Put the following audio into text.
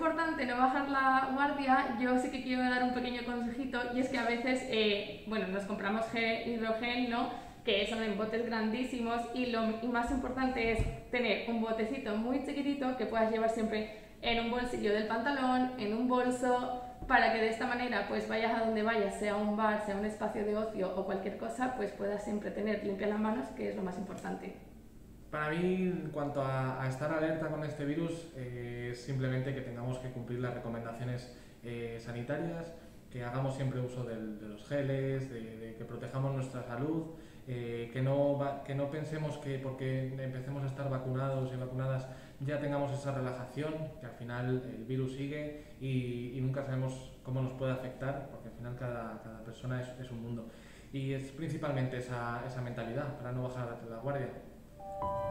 importante no bajar la guardia, yo sí que quiero dar un pequeño consejito y es que a veces, bueno, nos compramos hidrogel, ¿no? Que son en botes grandísimos y más importante es tener un botecito muy chiquitito que puedas llevar siempre en un bolsillo del pantalón, en un bolso, para que de esta manera pues vayas a donde vayas, sea un bar, sea un espacio de ocio o cualquier cosa, pues puedas siempre tener limpias las manos, que es lo más importante. Para mí, en cuanto a estar alerta con este virus, es simplemente que tengamos que cumplir las recomendaciones sanitarias, que hagamos siempre uso de los geles, de que protejamos nuestra salud, que no pensemos que porque empecemos a estar vacunados y vacunadas ya tengamos esa relajación, que al final el virus sigue y nunca sabemos cómo nos puede afectar, porque al final cada persona es un mundo. Y es principalmente esa mentalidad para no bajar la guardia.